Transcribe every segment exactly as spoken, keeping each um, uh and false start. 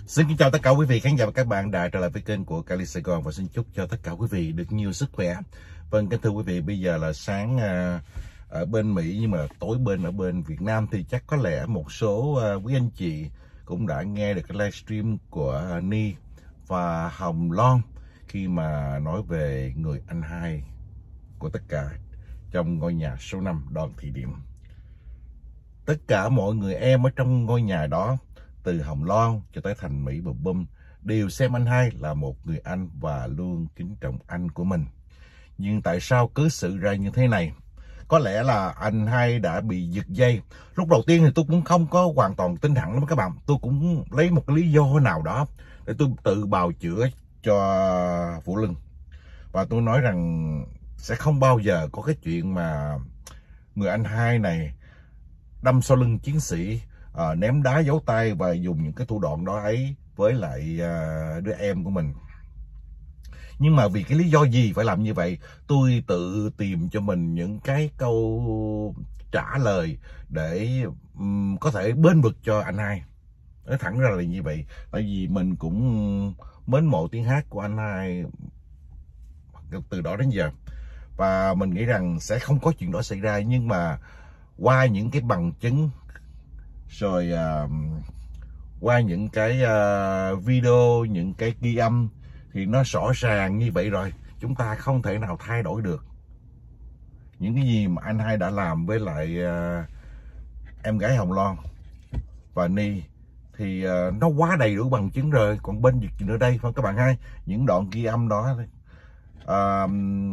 Xin kính chào tất cả quý vị khán giả và các bạn đã trở lại với kênh của Cali Sài Gòn, và xin chúc cho tất cả quý vị được nhiều sức khỏe. Vâng, kính thưa quý vị, bây giờ là sáng à, ở bên Mỹ nhưng mà tối bên ở bên Việt Nam, thì chắc có lẽ một số à, quý anh chị cũng đã nghe được cái livestream của Ni và Hồng Loan khi mà nói về người anh hai của tất cả trong ngôi nhà số năm Đoàn Thị Điểm. Tất cả mọi người em ở trong ngôi nhà đó, từ Hồng Loan cho tới Thành Mỹ Bùm Bum, đều xem anh hai là một người anh và luôn kính trọng anh của mình. Nhưng tại sao cứ sự ra như thế này? Có lẽ là anh hai đã bị giật dây. Lúc đầu tiên thì tôi cũng không có hoàn toàn tin hẳn lắm các bạn. Tôi cũng lấy một cái lý do nào đó để tôi tự bào chữa cho Vũ Lân. Và tôi nói rằng sẽ không bao giờ có cái chuyện mà người anh hai này đâm sau lưng chiến sĩ, À, ném đá giấu tay và dùng những cái thủ đoạn đó ấy với lại à, đứa em của mình. Nhưng mà vì cái lý do gì phải làm như vậy, tôi tự tìm cho mình những cái câu trả lời để um, có thể bênh vực cho anh hai. Nói thẳng ra là như vậy. Tại vì mình cũng mến mộ tiếng hát của anh hai từ đó đến giờ, và mình nghĩ rằng sẽ không có chuyện đó xảy ra. Nhưng mà qua những cái bằng chứng, rồi uh, qua những cái uh, video, những cái ghi âm thì nó rõ ràng như vậy rồi. Chúng ta không thể nào thay đổi được những cái gì mà anh hai đã làm với lại uh, em gái Hồng Loan và Ni. Thì uh, nó quá đầy đủ bằng chứng rồi. Còn bên việc gì nữa đây, phải không các bạn hai? Những đoạn ghi âm đó uh,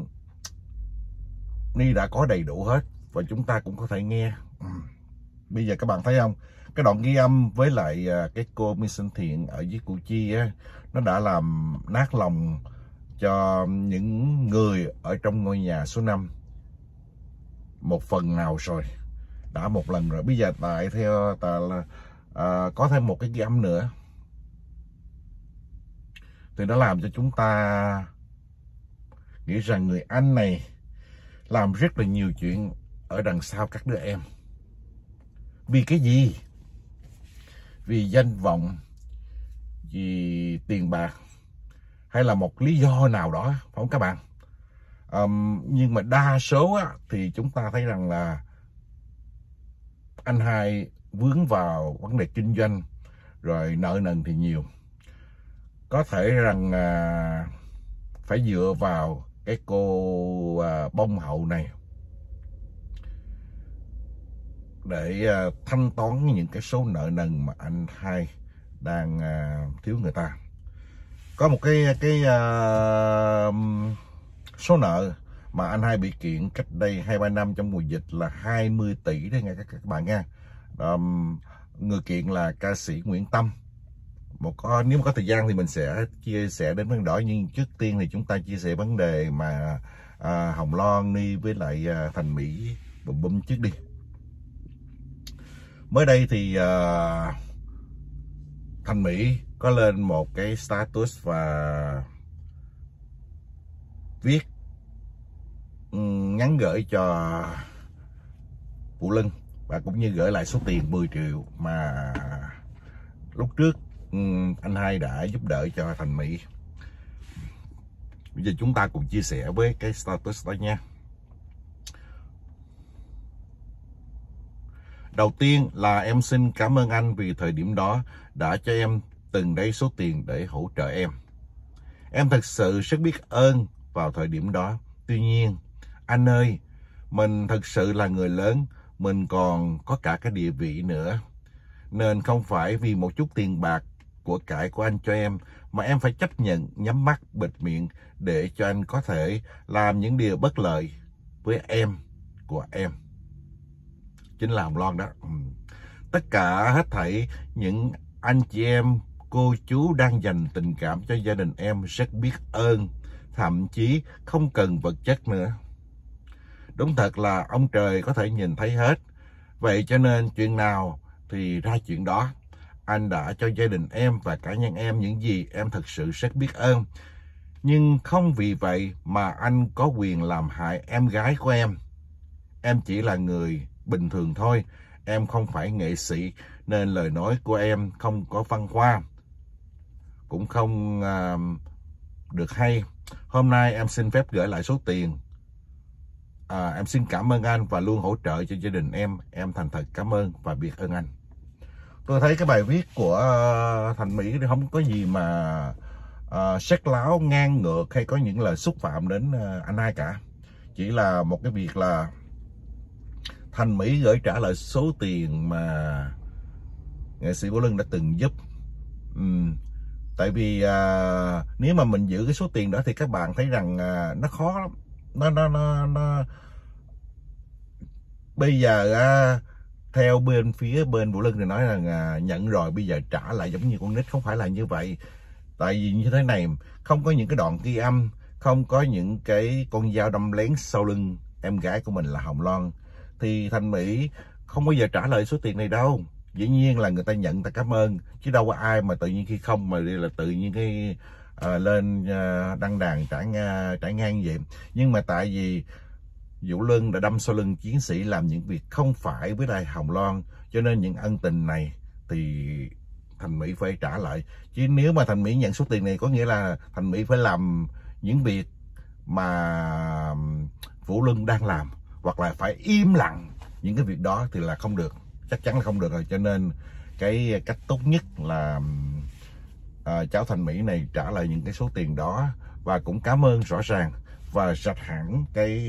Ni đã có đầy đủ hết và chúng ta cũng có thể nghe. Bây giờ các bạn thấy không, cái đoạn ghi âm với lại cái cô My Xuân Thiện ở dưới Củ Chi á, nó đã làm nát lòng cho những người ở trong ngôi nhà số năm một phần nào rồi, đã một lần rồi. Bây giờ tại theo ta là à, có thêm một cái ghi âm nữa thì nó làm cho chúng ta nghĩ rằng người anh này làm rất là nhiều chuyện ở đằng sau các đứa em. Vì cái gì? Vì danh vọng, vì tiền bạc, hay là một lý do nào đó, phải không các bạn? Um, nhưng mà đa số á, thì chúng ta thấy rằng là anh hai vướng vào vấn đề kinh doanh, rồi nợ nần thì nhiều. Có thể rằng à, phải dựa vào cái cô à, bông hậu này để uh, thanh toán những cái số nợ nần mà anh hai đang uh, thiếu người ta. Có một cái cái uh, số nợ mà anh hai bị kiện cách đây hai ba năm trong mùa dịch là hai mươi tỷ đấy nghe các, các bạn nha. Um, người kiện là ca sĩ Nguyễn Tâm. Một có nếu mà có thời gian thì mình sẽ chia sẻ đến vấn đề đó, nhưng trước tiên thì chúng ta chia sẻ vấn đề mà uh, Hồng Loan, Ni với lại uh, Thành Mỹ Bùm Bum trước đi. Mới đây thì uh, Thành Mỹ có lên một cái status và viết um, nhắn gửi cho Vũ Lân, và cũng như gửi lại số tiền mười triệu mà lúc trước um, anh hai đã giúp đỡ cho Thành Mỹ. Bây giờ chúng ta cùng chia sẻ với cái status đó nha. Đầu tiên là em xin cảm ơn anh vì thời điểm đó đã cho em từng đấy số tiền để hỗ trợ em. Em thật sự rất biết ơn vào thời điểm đó. Tuy nhiên, anh ơi, mình thật sự là người lớn, mình còn có cả cái địa vị nữa. Nên không phải vì một chút tiền bạc của cải của anh cho em mà em phải chấp nhận nhắm mắt bịt miệng để cho anh có thể làm những điều bất lợi với em của em. Chính là Hồng Loan đó. Tất cả hết thảy những anh chị em, cô chú đang dành tình cảm cho gia đình em rất biết ơn, thậm chí không cần vật chất nữa. Đúng thật là ông trời có thể nhìn thấy hết. Vậy cho nên chuyện nào thì ra chuyện đó. Anh đã cho gia đình em và cá nhân em những gì em thật sự rất biết ơn. Nhưng không vì vậy mà anh có quyền làm hại em gái của em. Em chỉ là người bình thường thôi. Em không phải nghệ sĩ nên lời nói của em không có văn hoa. cũng không uh, được hay. Hôm nay em xin phép gửi lại số tiền. À, em xin cảm ơn anh và luôn hỗ trợ cho gia đình em. Em thành thật cảm ơn và biết ơn anh. Tôi thấy cái bài viết của uh, Thành Mỹ thì không có gì mà uh, sách láo, ngang ngược hay có những lời xúc phạm đến uh, anh hai cả. Chỉ là một cái việc là Thành Mỹ gửi trả lại số tiền mà nghệ sĩ Vũ Lân đã từng giúp. uhm, Tại vì uh, nếu mà mình giữ cái số tiền đó thì các bạn thấy rằng uh, nó khó lắm. Nó, nó, nó, nó... Bây giờ uh, theo bên phía bên Vũ Lân thì nói rằng uh, nhận rồi bây giờ trả lại giống như con nít. Không phải là như vậy. Tại vì như thế này, không có những cái đoạn ghi âm, không có những cái con dao đâm lén sau lưng em gái của mình là Hồng Loan, thì Thành Mỹ không bao giờ trả lời số tiền này đâu. Dĩ nhiên là người ta nhận, người ta cảm ơn, chứ đâu có ai mà tự nhiên khi không mà đi là tự nhiên cái uh, lên uh, đăng đàn trải ngang, trải ngang vậy. Nhưng mà tại vì Vũ Lân đã đâm sau lưng chiến sĩ, làm những việc không phải với lại Hồng Loan, cho nên những ân tình này thì Thành Mỹ phải trả lại. Chứ nếu mà Thành Mỹ nhận số tiền này có nghĩa là Thành Mỹ phải làm những việc mà Vũ Lân đang làm, hoặc là phải im lặng những cái việc đó thì là không được, chắc chắn là không được rồi. Cho nên cái cách tốt nhất là à, cháu Thành Mỹ này trả lại những cái số tiền đó, và cũng cảm ơn rõ ràng và sạch hẳn cái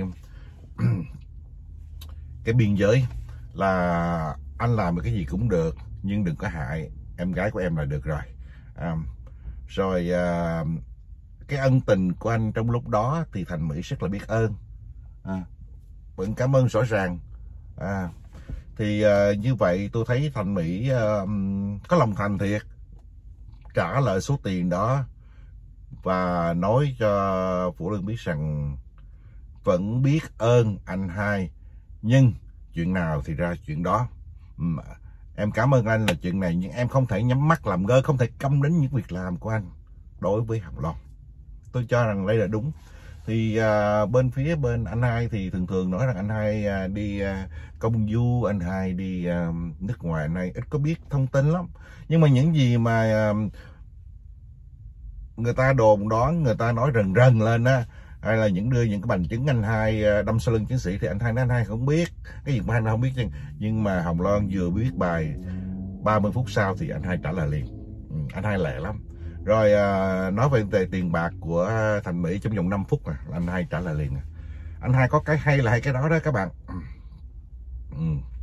cái biên giới là anh làm cái gì cũng được nhưng đừng có hại em gái của em là được rồi. À, rồi à, cái ân tình của anh trong lúc đó thì Thành Mỹ rất là biết ơn. À, vẫn cảm ơn rõ ràng. À, thì à, như vậy tôi thấy Thành Mỹ à, có lòng thành thiệt trả lại số tiền đó, và nói cho Vũ Lân biết rằng vẫn biết ơn anh hai, nhưng chuyện nào thì ra chuyện đó. Em cảm ơn anh là chuyện này, nhưng em không thể nhắm mắt làm ngơ, không thể câm đến những việc làm của anh đối với Hồng Loan. Tôi cho rằng đây là đúng. Thì à, bên phía bên anh hai thì thường thường nói rằng anh hai à, đi à, công du, anh hai đi à, nước ngoài, anh hai ít có biết thông tin lắm. Nhưng mà những gì mà à, người ta đồn đoán, người ta nói rần rần lên á, hay là những đưa những cái bằng chứng anh hai đâm sau lưng chiến sĩ, thì anh hai nói anh hai không biết cái gì mà anh không biết. Nhưng mà Hồng Loan vừa viết bài ba mươi phút sau thì anh hai trả lời liền. Ừ, anh hai lẹ lắm. Rồi à, nói về, về tiền bạc của Thành Mỹ trong vòng năm phút à, anh hai trả lời liền. À. Anh hai có cái hay là hay cái đó đó các bạn. Ừ.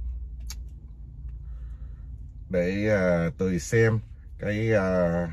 Để à, tôi xem cái à,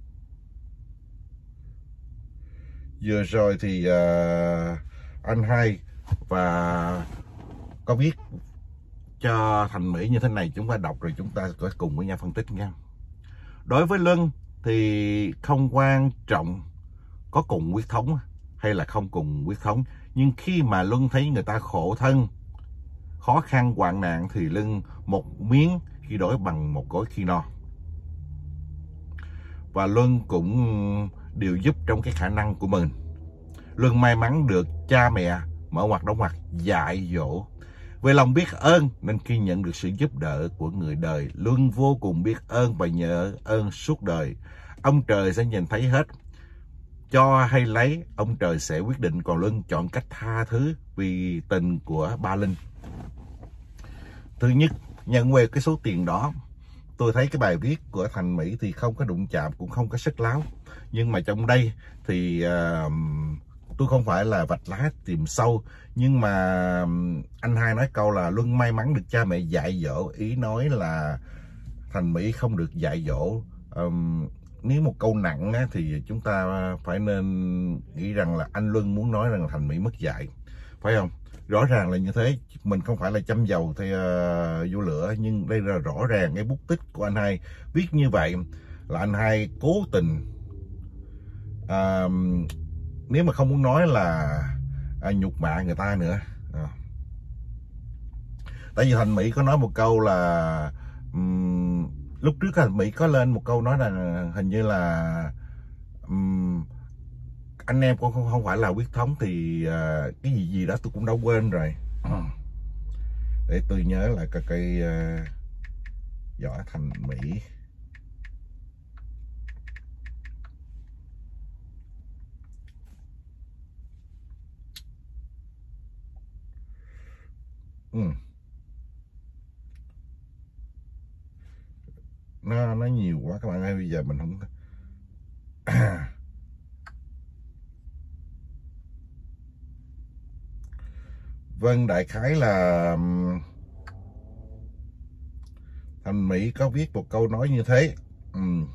vừa rồi thì uh, anh hai và có viết cho Thành Mỹ như thế này, chúng ta đọc rồi chúng ta có cùng với nhau phân tích nha. Đối với Luân thì không quan trọng có cùng huyết thống hay là không cùng huyết thống, nhưng khi mà Luân thấy người ta khổ thân, khó khăn hoạn nạn thì Luân một miếng khi đói bằng một gói khi no. Và Luân cũng đều giúp trong cái khả năng của mình. Luân may mắn được cha mẹ mở ngoặt đóng ngoặt dạy dỗ. Về lòng biết ơn nên khi nhận được sự giúp đỡ của người đời, Luân vô cùng biết ơn và nhớ ơn suốt đời. Ông trời sẽ nhìn thấy hết. Cho hay lấy, ông trời sẽ quyết định, còn Luân chọn cách tha thứ vì tình của ba Linh. Thứ nhất, nhận về cái số tiền đó, tôi thấy cái bài viết của Thành Mỹ thì không có đụng chạm, cũng không có sức láo. Nhưng mà trong đây thì uh, tôi không phải là vạch lá tìm sâu, nhưng mà anh hai nói câu là Luân may mắn được cha mẹ dạy dỗ, ý nói là Thành Mỹ không được dạy dỗ. Um, nếu một câu nặng á, thì chúng ta phải nên nghĩ rằng là anh Luân muốn nói rằng Thành Mỹ mất dạy, phải không? Rõ ràng là như thế, mình không phải là châm dầu thì uh, vô lửa, nhưng đây là rõ ràng cái bút tích của anh hai viết như vậy là anh hai cố tình. Uh, nếu mà không muốn nói là à, nhục mạ người ta nữa. À. Tại vì Thành Mỹ có nói một câu là um, lúc trước Thành Mỹ có lên một câu nói là hình như là um, anh em cũng không, không phải là huyết thống thì uh, cái gì gì đó tôi cũng đã quên rồi. À. Để tôi nhớ lại cái cây uh, Võ Thành Mỹ. nó nó nhiều quá các bạn ơi, bây giờ mình không vâng, đại khái là Thành Mỹ có viết một câu nói như thế. ừ.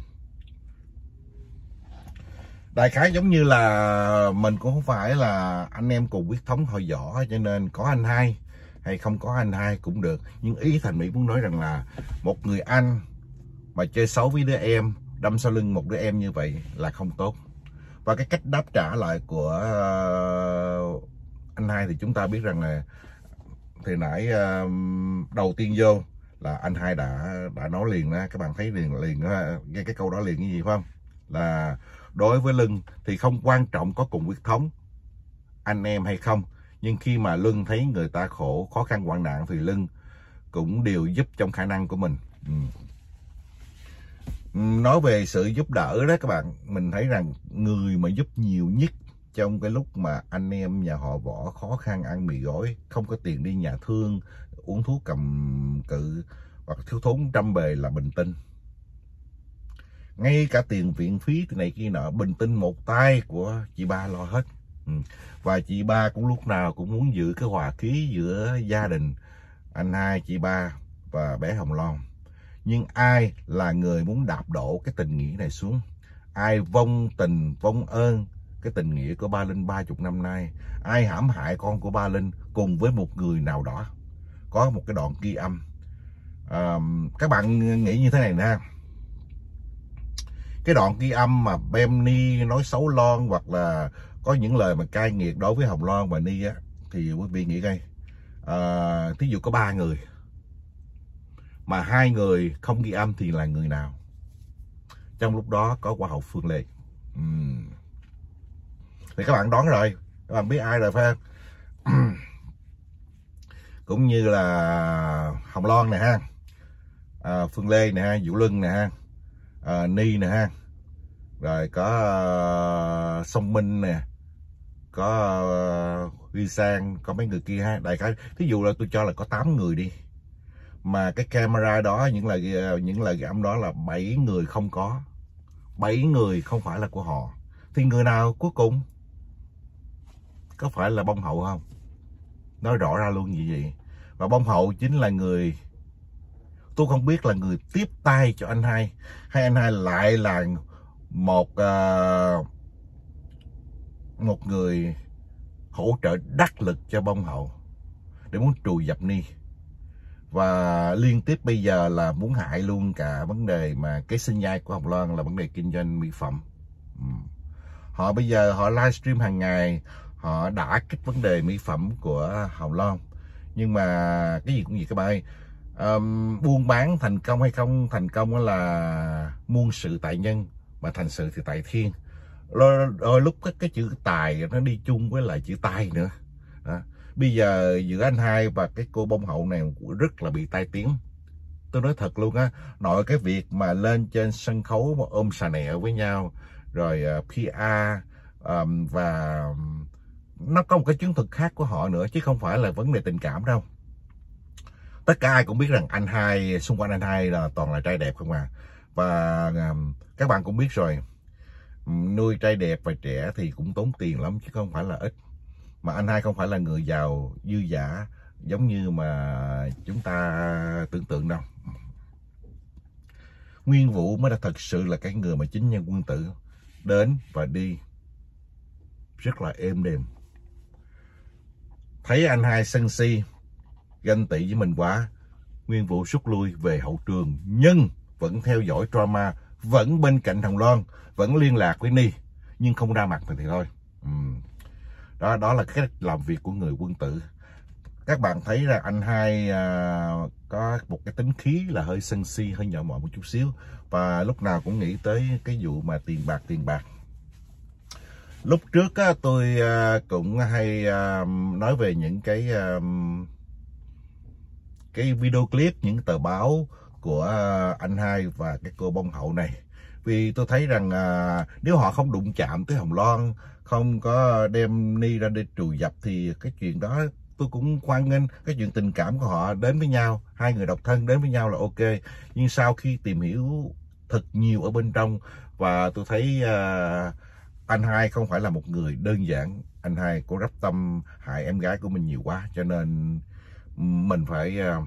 Đại khái giống như là mình cũng không phải là anh em cùng huyết thống hồi võ, cho nên có anh hai hay không có anh hai cũng được. Nhưng ý Thành Mỹ muốn nói rằng là một người anh mà chơi xấu với đứa em, đâm sau lưng một đứa em như vậy là không tốt. Và cái cách đáp trả lại của anh hai thì chúng ta biết rằng là thì nãy đầu tiên vô là anh hai đã đã nói liền đó, các bạn thấy liền liền đó, nghe cái câu đó liền cái gì phải không? Là đối với Lân thì không quan trọng có cùng huyết thống anh em hay không, nhưng khi mà Lân thấy người ta khổ khó khăn hoạn nạn thì Lân cũng đều giúp trong khả năng của mình. ừ. Nói về sự giúp đỡ đó các bạn, mình thấy rằng người mà giúp nhiều nhất trong cái lúc mà anh em nhà họ Võ khó khăn ăn mì gói, không có tiền đi nhà thương, uống thuốc cầm cự hoặc thiếu thốn trăm bề là Bình Tinh. Ngay cả tiền viện phí từ này kia nọ, Bình Tinh một tay của chị Ba lo hết. ừ. Và chị Ba cũng lúc nào cũng muốn giữ cái hòa khí giữa gia đình anh hai, chị Ba và bé Hồng Loan. Nhưng ai là người muốn đạp đổ cái tình nghĩa này xuống? Ai vong tình, vong ơn cái tình nghĩa của ba Linh ba chục năm nay? Ai hãm hại con của ba Linh cùng với một người nào đó? Có một cái đoạn ghi âm. À, các bạn nghĩ như thế này nè. Cái đoạn ghi âm mà Benny nói xấu Loan hoặc là có những lời mà cay nghiệt đối với Hồng Loan và Ni á, thì quý vị nghĩ coi. À, thí dụ có ba người mà hai người không ghi âm thì là người nào? Trong lúc đó có Hoa hậu Phương Lê. uhm. Thì các bạn đoán rồi, các bạn biết ai rồi phải không? Cũng như là Hồng Loan nè ha, à, Phương Lê nè ha, Vũ Lân nè ha, à, Ni nè ha, rồi có uh, Song Minh nè, có uh, Huy Sang, có mấy người kia ha. Đại khái thí dụ là tôi cho là có tám người đi, mà cái camera đó, những lời những lời ghi âm đó là bảy người không có, bảy người không phải là của họ, thì người nào cuối cùng? Có phải là Bông Hậu không? Nói rõ ra luôn như vậy. Và Bông Hậu chính là người, tôi không biết là người tiếp tay cho anh hai, hay anh hai lại là một uh, một người hỗ trợ đắc lực cho Bông Hậu để muốn trùi dập Ni. Và liên tiếp bây giờ là muốn hại luôn cả vấn đề mà cái sinh nhai của Hồng Loan là vấn đề kinh doanh mỹ phẩm. ừ. Họ bây giờ họ livestream hàng ngày, họ đã kích vấn đề mỹ phẩm của Hồng Loan. Nhưng mà cái gì cũng gì các bạn ơi, um, buôn bán thành công hay không thành công là muôn sự tại nhân, mà thành sự thì tại thiên. Đôi lúc cái, cái chữ tài nó đi chung với lại chữ tai nữa đó. Bây giờ giữa anh hai và cái cô Bông Hậu này rất là bị tai tiếng. Tôi nói thật luôn á, nội cái việc mà lên trên sân khấu mà ôm xà nẹo với nhau, rồi uh, pê e um, và nó có một cái chứng thực khác của họ nữa, chứ không phải là vấn đề tình cảm đâu. Tất cả ai cũng biết rằng anh hai, xung quanh anh hai là toàn là trai đẹp không à. Và um, các bạn cũng biết rồi, nuôi trai đẹp và trẻ thì cũng tốn tiền lắm chứ không phải là ít. Mà anh hai không phải là người giàu dư dả giống như mà chúng ta tưởng tượng đâu. Nguyên Vũ mới là thật sự là cái người mà chính nhân quân tử, đến và đi rất là êm đềm. Thấy anh hai sân si ganh tị với mình quá, Nguyên Vũ rút lui về hậu trường, nhưng vẫn theo dõi drama, vẫn bên cạnh Hồng Loan, vẫn liên lạc với Ni, nhưng không ra mặt thì thôi. uhm. Đó, đó là cách làm việc của người quân tử. Các bạn thấy là anh hai à, có một cái tính khí là hơi sân si, hơi nhỏ mọn một chút xíu, và lúc nào cũng nghĩ tới cái vụ mà tiền bạc tiền bạc. Lúc trước á, tôi à, cũng hay à, nói về những cái à, cái video clip, những tờ báo của à, anh hai và cái cô Bông Hậu này. Vì tôi thấy rằng à, nếu họ không đụng chạm tới Hồng Loan, không có đem Ni ra để trù dập thì cái chuyện đó tôi cũng hoan nghênh cái chuyện tình cảm của họ đến với nhau, hai người độc thân đến với nhau là ok. Nhưng sau khi tìm hiểu thật nhiều ở bên trong, và tôi thấy uh, anh hai không phải là một người đơn giản, anh hai có rắp tâm hại em gái của mình nhiều quá, cho nên mình phải uh,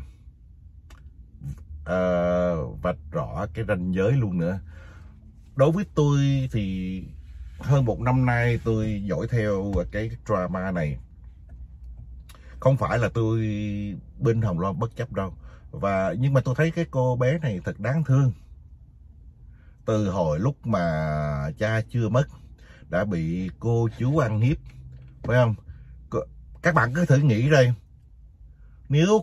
uh, vạch rõ cái ranh giới luôn nữa. Đối với tôi thì hơn một năm nay tôi dõi theo cái drama này. Không phải là tôi bên Hồng Loan bất chấp đâu, và nhưng mà tôi thấy cái cô bé này thật đáng thương. Từ hồi lúc mà cha chưa mất đã bị cô chú ăn hiếp, phải không? Các bạn cứ thử nghĩ đây, nếu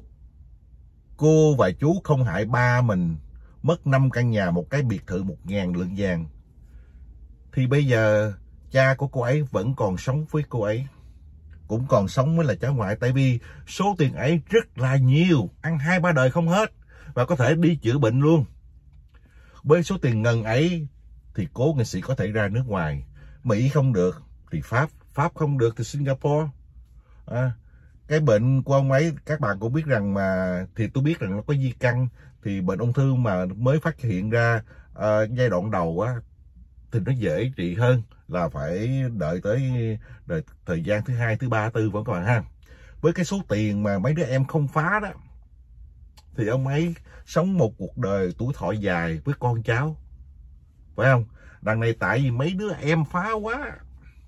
cô và chú không hại ba mình, mất năm căn nhà, một cái biệt thự một ngàn lượng vàng, thì bây giờ cha của cô ấy vẫn còn sống với cô ấy, cũng còn sống với là cháu ngoại. Tại vì số tiền ấy rất là nhiều, ăn hai ba đời không hết, và có thể đi chữa bệnh luôn. Với số tiền ngần ấy thì cố nghệ sĩ có thể ra nước ngoài. Mỹ không được thì Pháp, Pháp không được thì Singapore. À, cái bệnh của ông ấy các bạn cũng biết rằng mà, thì tôi biết rằng nó có di căn, thì bệnh ung thư mà mới phát hiện ra uh, giai đoạn đầu á, thì nó dễ trị hơn là phải đợi tới đợi thời gian thứ hai, thứ ba, tư vẫn còn ha. Với cái số tiền mà mấy đứa em không phá đó, thì ông ấy sống một cuộc đời tuổi thọ dài với con cháu, phải không? Đằng này tại vì mấy đứa em phá quá,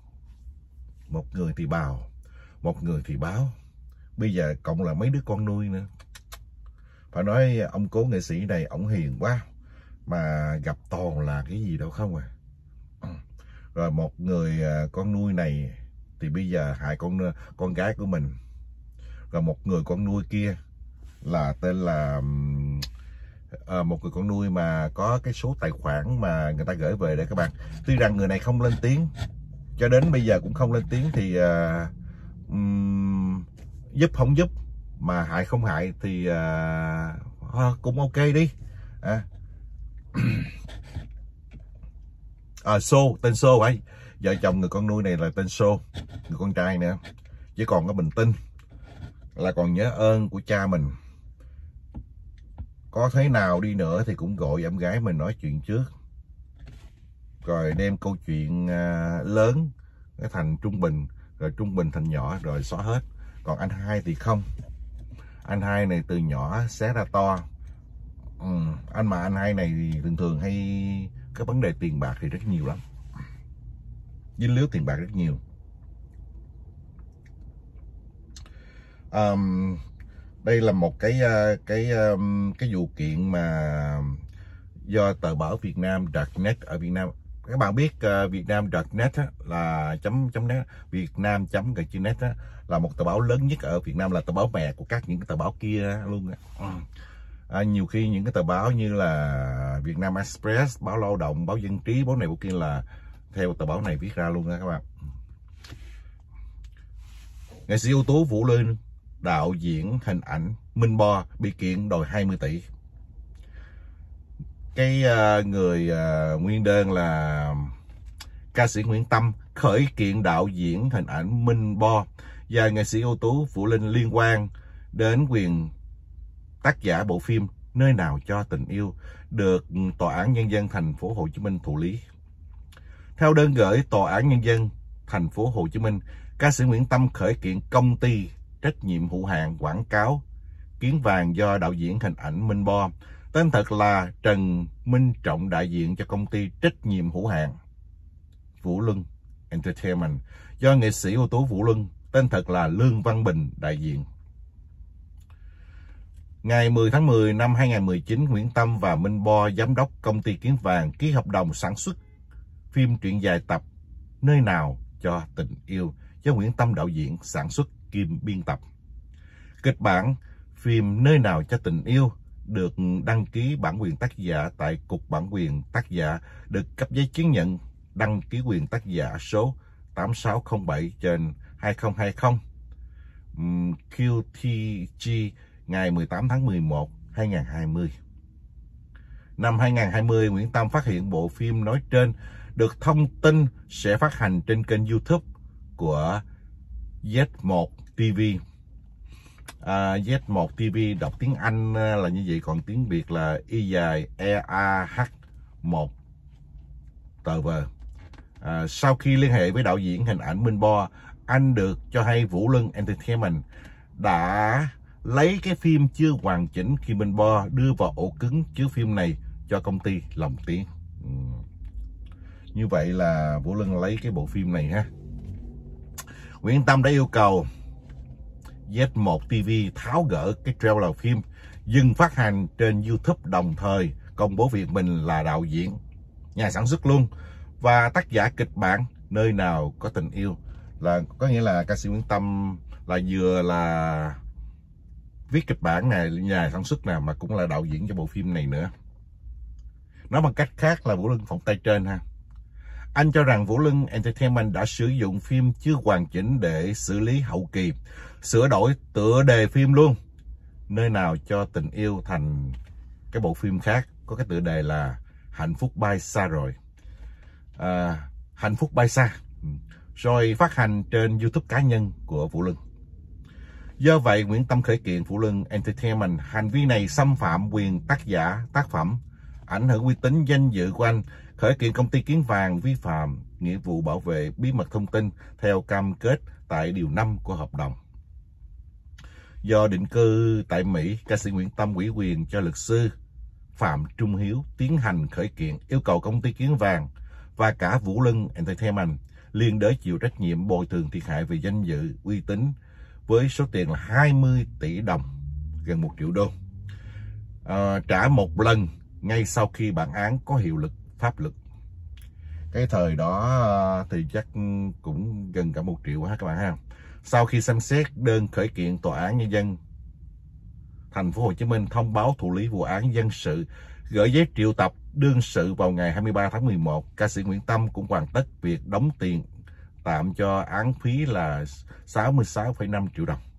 một người thì bào, một người thì báo, bây giờ cộng là mấy đứa con nuôi nữa. Phải nói ông cố nghệ sĩ này ổng hiền quá, mà gặp toàn là cái gì đâu không à. Rồi một người con nuôi này thì bây giờ hại con con gái của mình. Rồi một người con nuôi kia là tên là à, một người con nuôi mà có cái số tài khoản mà người ta gửi về để các bạn. Tuy rằng người này không lên tiếng, cho đến bây giờ cũng không lên tiếng, thì à, um, giúp không giúp mà hại không hại thì à, cũng ok đi. À. À, Sô, tên Sô ấy, vợ chồng người con nuôi này là tên Sô, người con trai nữa. Chỉ còn có bình tinh là còn nhớ ơn của cha mình. Có thế nào đi nữa thì cũng gọi em gái mình nói chuyện trước, rồi đem câu chuyện uh, lớn cái thành trung bình, rồi trung bình thành nhỏ, rồi xóa hết. Còn anh hai thì không. Anh hai này từ nhỏ xé ra to. Ừ, anh mà anh hai này thì thường thường hay cái vấn đề tiền bạc thì rất nhiều lắm, dính líu tiền bạc rất nhiều. Um, đây là một cái cái um, cái vụ kiện mà do tờ báo Việt Nam Darknet ở Việt Nam. Các bạn biết uh, Việt Nam Darknet á, là chấm chấm net, Việt Nam chấm gạch chữ net á, là một tờ báo lớn nhất ở Việt Nam, là tờ báo mẹ của các những cái tờ báo kia luôn á. À, nhiều khi những cái tờ báo như là Việt Nam Express, báo Lao động, báo Dân trí, báo này báo kia là theo tờ báo này viết ra luôn đó các bạn. Nghệ sĩ ưu tú Vũ Linh, đạo diễn hình ảnh Minh Bo bị kiện đòi hai mươi tỷ. Cái uh, người uh, nguyên đơn là ca sĩ Nguyễn Tâm khởi kiện đạo diễn hình ảnh Minh Bo và nghệ sĩ ưu tú Vũ Linh liên quan đến quyền tác giả bộ phim Nơi Nào Cho Tình Yêu được Tòa án Nhân dân thành phố Hồ Chí Minh thụ lý. Theo đơn gửi Tòa án Nhân dân thành phố Hồ Chí Minh, ca sĩ Nguyễn Tâm khởi kiện công ty trách nhiệm hữu hạn quảng cáo Kiến Vàng do đạo diễn hình ảnh Minh Bo, tên thật là Trần Minh Trọng, đại diện cho công ty trách nhiệm hữu hạn Vũ Luân Entertainment, do nghệ sĩ ưu tú Vũ Luân, tên thật là Lương Văn Bình, đại diện. Ngày mười tháng mười năm hai nghìn không trăm mười chín, Nguyễn Tâm và Minh Bo, giám đốc công ty Kiến Vàng, ký hợp đồng sản xuất phim truyện dài tập Nơi Nào Cho Tình Yêu do Nguyễn Tâm đạo diễn, sản xuất kiêm biên tập. Kịch bản phim Nơi Nào Cho Tình Yêu được đăng ký bản quyền tác giả tại Cục Bản quyền tác giả, được cấp giấy chứng nhận đăng ký quyền tác giả số tám sáu không bảy trên hai không hai không Q T G ngày mười tám tháng mười một năm hai nghìn không trăm hai mươi. Năm hai nghìn không trăm hai mươi, Nguyễn Tâm phát hiện bộ phim nói trên được thông tin sẽ phát hành trên kênh YouTube của Z một T V. À, Z một ti vi đọc tiếng Anh là như vậy, còn tiếng Việt là y dài E A H một tờ vờ. À, sau khi liên hệ với đạo diễn hình ảnh Minh Bo, anh được cho hay Vũ Lân Entertainment đã lấy cái phim chưa hoàn chỉnh khi Minh Bo đưa vào ổ cứng chứa phim này cho công ty lồng tiếng. Ừ. Như vậy là Vũ Lân lấy cái bộ phim này ha. Nguyễn Tâm đã yêu cầu Z một ti vi tháo gỡ cái trailer phim, dừng phát hành trên YouTube, đồng thời công bố việc mình là đạo diễn, nhà sản xuất luôn và tác giả kịch bản Nơi Nào Có Tình Yêu. Là có nghĩa là ca sĩ Nguyễn Tâm là vừa là viết kịch bản này, nhà sản xuất nào mà cũng là đạo diễn cho bộ phim này nữa. Nói bằng cách khác là Vũ Lân phỏng tay trên ha. Anh cho rằng Vũ Lân Entertainment đã sử dụng phim chưa hoàn chỉnh để xử lý hậu kỳ, sửa đổi tựa đề phim luôn. Nơi Nào Cho Tình Yêu thành cái bộ phim khác có cái tựa đề là Hạnh Phúc Bay Xa Rồi. À, Hạnh Phúc Bay Xa. Rồi phát hành trên YouTube cá nhân của Vũ Lân. Do vậy, Nguyễn Tâm khởi kiện Vũ Lân Entertainment. Hành vi này xâm phạm quyền tác giả tác phẩm, ảnh hưởng uy tín danh dự của anh. Khởi kiện công ty Kiến Vàng vi phạm nghĩa vụ bảo vệ bí mật thông tin theo cam kết tại điều năm của hợp đồng. Do định cư tại Mỹ, ca sĩ Nguyễn Tâm ủy quyền cho luật sư Phạm Trung Hiếu tiến hành khởi kiện, yêu cầu công ty Kiến Vàng và cả Vũ Lân Entertainment liên đới chịu trách nhiệm bồi thường thiệt hại về danh dự, uy tín với số tiền là hai mươi tỷ đồng, gần một triệu đô, à, trả một lần ngay sau khi bản án có hiệu lực pháp luật. Cái thời đó thì chắc cũng gần cả một triệu ha các bạn ha. Sau khi xem xét đơn khởi kiện, Tòa án Nhân dân Thành phố Hồ Chí Minh thông báo thụ lý vụ án dân sự, gửi giấy triệu tập đương sự vào ngày hai mươi ba tháng mười một. Ca sĩ Nguyễn Tâm cũng hoàn tất việc đóng tiền tạm cho án phí là sáu mươi sáu phẩy năm triệu đồng.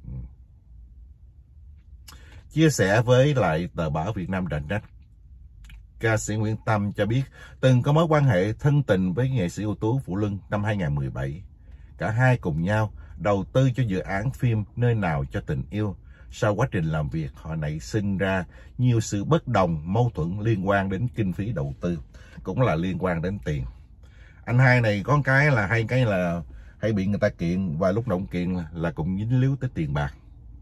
Chia sẻ với lại tờ báo Việt Nam Direct, ca sĩ Nguyễn Tâm cho biết từng có mối quan hệ thân tình với nghệ sĩ ưu tú Vũ Lân năm hai nghìn không trăm mười bảy. Cả hai cùng nhau đầu tư cho dự án phim Nơi Nào Cho Tình Yêu. Sau quá trình làm việc, họ nảy sinh ra nhiều sự bất đồng, mâu thuẫn liên quan đến kinh phí đầu tư, cũng là liên quan đến tiền. Anh hai này có cái là hay cái là hay bị người ta kiện, và lúc động kiện là, là cũng dính líu tới tiền bạc.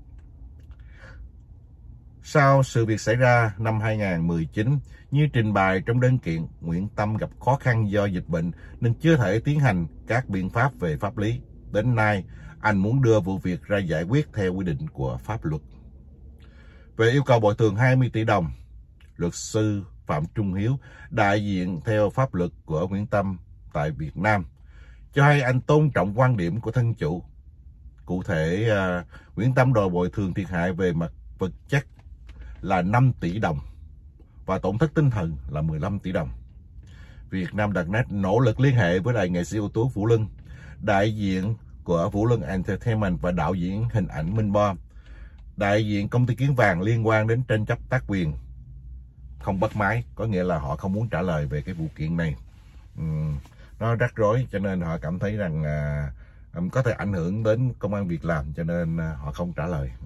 Sau sự việc xảy ra năm hai nghìn không trăm mười chín, như trình bày trong đơn kiện, Nguyễn Tâm gặp khó khăn do dịch bệnh nên chưa thể tiến hành các biện pháp về pháp lý. Đến nay, anh muốn đưa vụ việc ra giải quyết theo quy định của pháp luật. Về yêu cầu bồi thường hai mươi tỷ đồng, luật sư Phạm Trung Hiếu, đại diện theo pháp luật của Nguyễn Tâm tại Việt Nam, cho hay anh tôn trọng quan điểm của thân chủ. Cụ thể, uh, Nguyễn Tâm đòi bồi thường thiệt hại về mặt vật chất là năm tỷ đồng và tổn thất tinh thần là mười lăm tỷ đồng. Việt Nam Direct nỗ lực liên hệ với đại nghệ sĩ ưu tú Vũ Lân, đại diện của Vũ Lân Entertainment và đạo diễn hình ảnh Minh Bo, đại diện công ty Kiến Vàng liên quan đến tranh chấp tác quyền, không bắt máy, có nghĩa là họ không muốn trả lời về cái vụ kiện này. Uhm, nó rắc rối cho nên họ cảm thấy rằng uh, có thể ảnh hưởng đến công ăn việc làm, cho nên uh, họ không trả lời.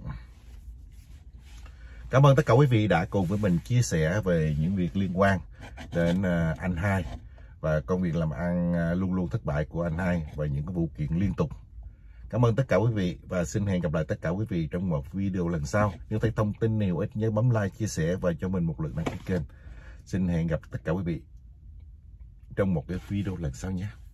Cảm ơn tất cả quý vị đã cùng với mình chia sẻ về những việc liên quan đến uh, anh hai và công việc làm ăn uh, luôn luôn thất bại của anh hai và những cái vụ kiện liên tục. Cảm ơn tất cả quý vị và xin hẹn gặp lại tất cả quý vị trong một video lần sau. Nếu thấy thông tin này hữu ích, nhớ bấm like, chia sẻ và cho mình một lượt đăng ký kênh. Xin hẹn gặp tất cả quý vị trong một cái video lần sau nhé.